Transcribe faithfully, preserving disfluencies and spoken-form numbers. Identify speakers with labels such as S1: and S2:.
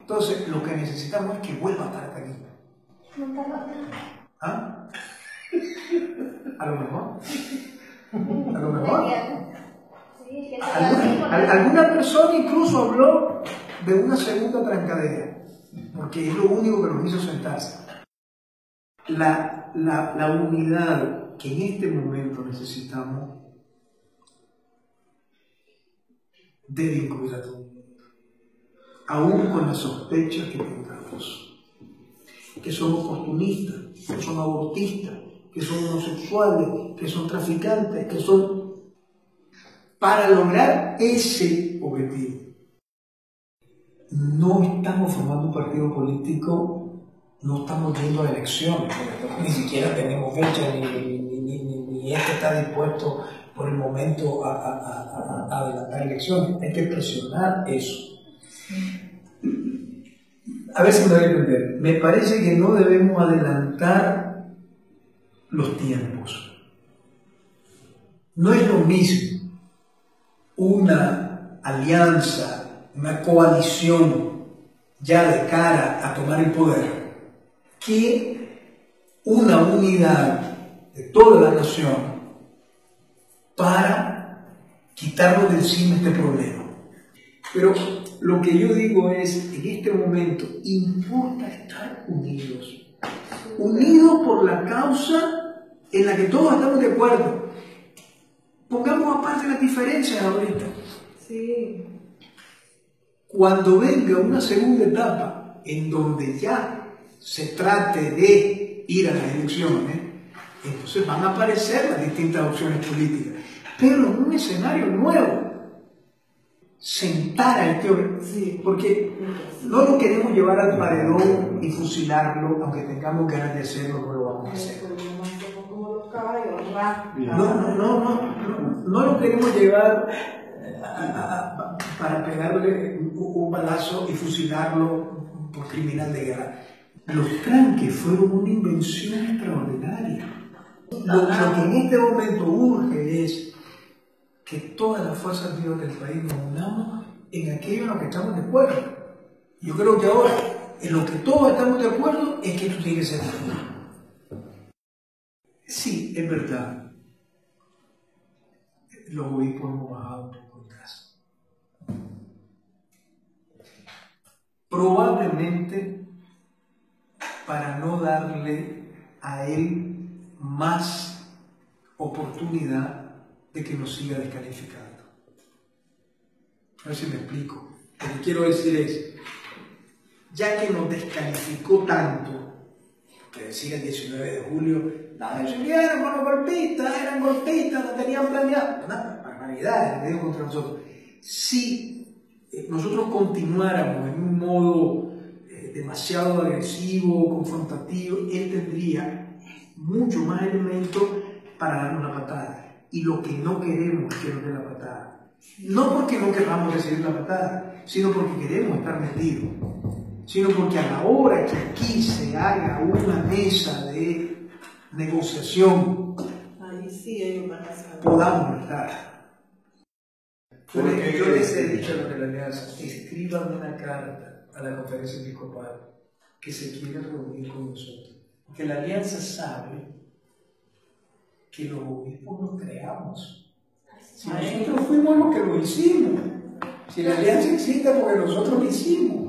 S1: Entonces, lo que necesitamos es que vuelva a estar aquí. ¿Ah? A lo mejor. A lo mejor. Alguna, alguna persona incluso habló de una segunda trancadera, porque es lo único que nos hizo sentarse. La, la, la unidad que en este momento necesitamos debe incluir a todo el mundo, aún con las sospechas que tengamos, que son oportunistas, que son abortistas, que son homosexuales, que son traficantes, que son... Para lograr ese objetivo, no estamos formando un partido político, no estamos yendo a elecciones, ni siquiera tenemos fecha, ni, ni, ni, ni, ni este está dispuesto por el momento a, a, a, a adelantar elecciones. Hay que presionar eso. A ver si me voy a entender. Me parece que no debemos adelantar los tiempos. No es lo mismo una alianza, una coalición ya de cara a tomar el poder, que una unidad de toda la nación para quitarnos de encima este problema. Pero lo que yo digo es, en este momento, importa estar unidos. Unidos por la causa en la que todos estamos de acuerdo. Pongamos aparte las diferencias ahorita.
S2: Sí.
S1: Cuando venga una segunda etapa en donde ya se trate de ir a las elecciones, entonces van a aparecer las distintas opciones políticas, pero en un escenario nuevo. Sentar al que... Sí, porque no lo queremos llevar al paredón y fusilarlo, aunque tengamos ganas de hacerlo, no lo vamos a hacer. No, no, no, no, no lo queremos llevar a, a, a, para pegarle un, un balazo y fusilarlo por criminal de guerra. Los tranques fueron una invención extraordinaria. Lo, lo que en este momento urge es que todas las fuerzas vivas del país nos unamos en aquello en lo que estamos de acuerdo. Yo creo que ahora, en lo que todos estamos de acuerdo, es que esto tiene que ser así. Sí, es verdad. Los obispos hemos bajado un poco en casa. Probablemente para no darle a él más oportunidad de que nos siga descalificando. A ver si me explico. Lo que quiero decir es, ya que nos descalificó tanto, que decía el diecinueve de julio, la mayoría eran monogolpistas, eran golpistas, no tenían planeado, una barbaridad, le digo contra nosotros. Si eh, nosotros continuáramos en un modo eh, demasiado agresivo, confrontativo, él tendría mucho más elementos para darnos una patada. Y lo que no queremos es que nos dé la patada. No porque no queramos recibir la patada, sino porque queremos estar metidos. Sino porque a la hora que aquí se haga una mesa de negociación,
S2: ahí sí hay un balazo.
S1: Podamos estar. Yo les, yo les he dicho a los de la alianza, escriban una carta a la conferencia episcopal que se quieren reunir con nosotros. Porque la alianza sabe que los obispos los creamos. Si nosotros fuimos los que lo hicimos, si la alianza existe porque nosotros lo hicimos.